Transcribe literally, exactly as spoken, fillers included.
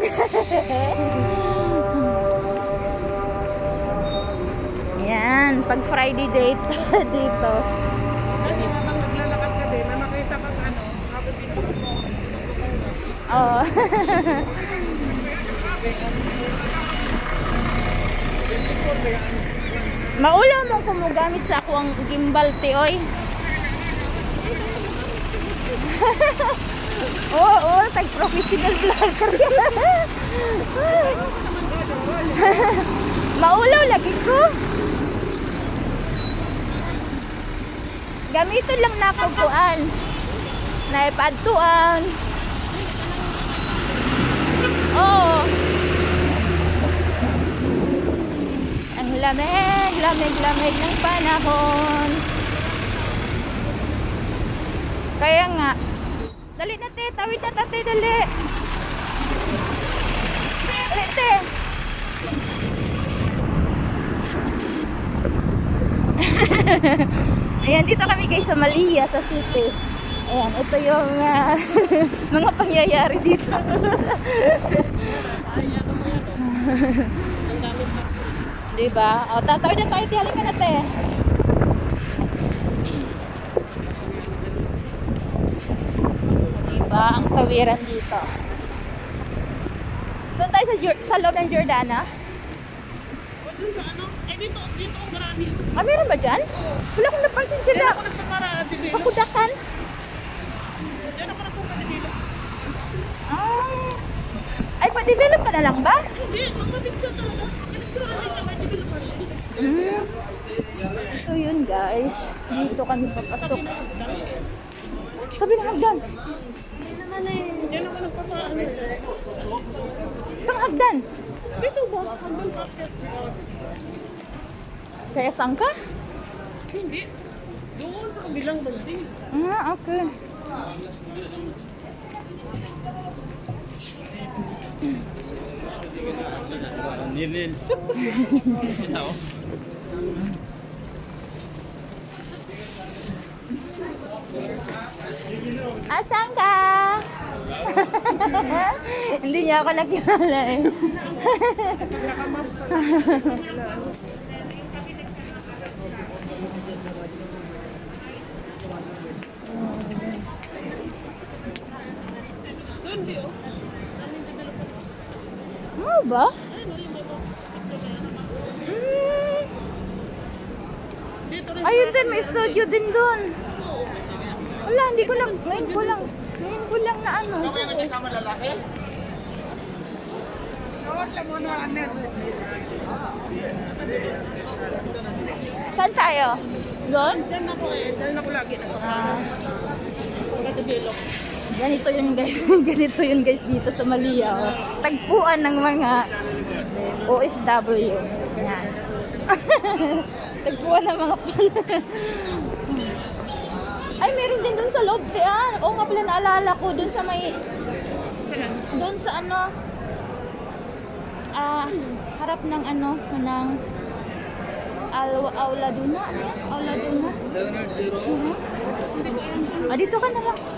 Yan, pag Friday date dito. Kasi habang naglalakad ka din, may makita kang ano, habang dito mo. Oo. Maula mong kumugamit sa ako ang gimbal, ti, oy. Oo, oo, tag-professional vlogger. Maulaw lagi ko. Gamiton lang na ako kuan. Naipadtuan. Oo. Ang lamig, lamig, lamig ng panahon. Kaya nga, dali na te, tawid na tate, dali. Dali te. Ayan, dito kami guys sa Malia, sa city. Ayan, ito yung uh, mga pangyayari dito. Diba? O, tatawid na tayo, tihalin ka na te. Diba? Ang tawiran dito. Doon tayo sa, sa loob ng Jordana. O dun sa ano? Eh dito, dito ang marami. Ah, meron ba dyan? Wala akong napansin dyan na. Diyan ako nagpaparaan din. Pakudakan. Diyan ako nagpaparaan. Ah. Ay, pa-develop ka na lang ba? Hindi, magpapicture talaga. Picture rin siya, may developer. Hmm. Ito yun guys. Dito kami papasok. Sabi ng hagdan. Diyan ako nagpaparaan. Saan hagdan? Dito ba? Hanggang market. Kaya saan ka? Hindi. Doon sa kabilang building. Ah, okay. Nil-nil. Asan ka? Hindi niya ako nakilala eh. Ano ba? Hmm. Ayun din, may studio din doon. Wala, hindi ko lang, ngayon ko lang, ngayon ko lang na ano. Ikaw yung kasama lalaki? Nawat lang mo na aner. Saan tayo? Doon? Diyan ako eh, diyan ako lagi. Ah, Nag-develop. ganito yun guys, ganito yun guys dito sa Malia. Oh. Tagpuan ng mga O F W. Yan. Tagpuan ng mga Ay, meron din dun sa loob. Ah, oo nga pala, naalala ko dun sa may dun sa ano ah, harap ng ano ng Al Aula Duna. Ano yan? Aula Duna. seven eight zero. Ah, dito ka na lang.